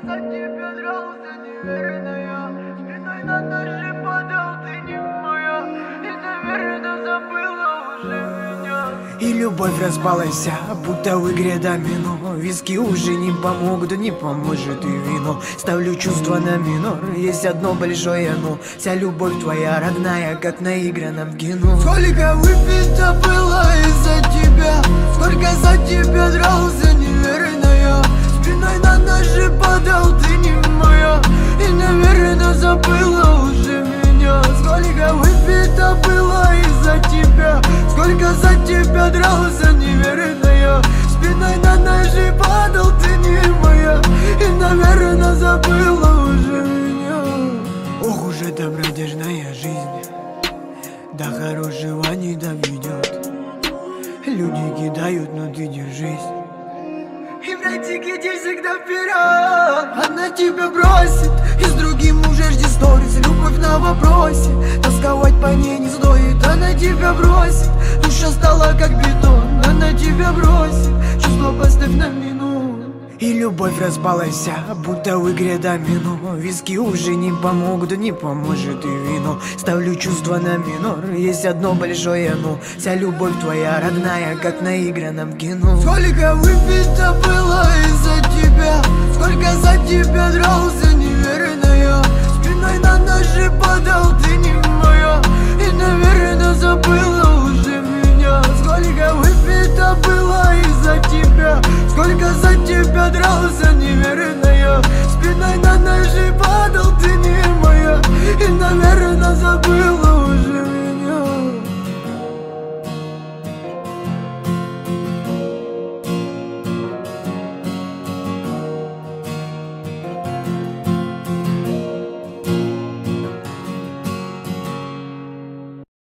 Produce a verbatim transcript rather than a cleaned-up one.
за тебя дрался, неверная. Спиной на ножи падал, ты не моя. И, наверное, забыла уже меня. И любовь распалась, будто в игре домино. Виски уже не помогут, не поможет и вино. Ставлю чувства на минор, есть одно большое но. Вся любовь твоя родная, как наигранном кино. Сколько выпито было из-за тебя, сколько за тебя дрался, неверная. Спиной на ножи падал, ты не моя. И, наверное, забыла уже меня. Сколько выпито было из-за тебя, сколько за тебя дрался, неверная. Спиной на ножи падал, ты не моя. И, наверное, забыла уже меня. Ох уж эта бродяжная жизнь, до хорошего не доведет. Люди кидают, но ты держись. И братик, иди всегда вперед. Она тебя бросит, и с другим уже жди сторис. Любовь на вопросе, тосковать по ней не стоит. Она тебя бросит, душа стала как бетон. Она тебя бросит, чувство поставь на минуту. И любовь распалась, будто в игре домино. Виски уже не помогут, не поможет и вино. Ставлю чувства на минор, есть одно большое но. Вся любовь твоя родная, как наигранном кино. Сколько выпито было из-за тебя, сколько за тебя дрался, неверная. Спиной на ножи падал, ты не моя. И, наверное, забыла уже меня. Сколько выпито было из-за тебя, сколько за тебя дрался, неверная. Спиной на ножи падал, ты не моя. И, наверное, забыла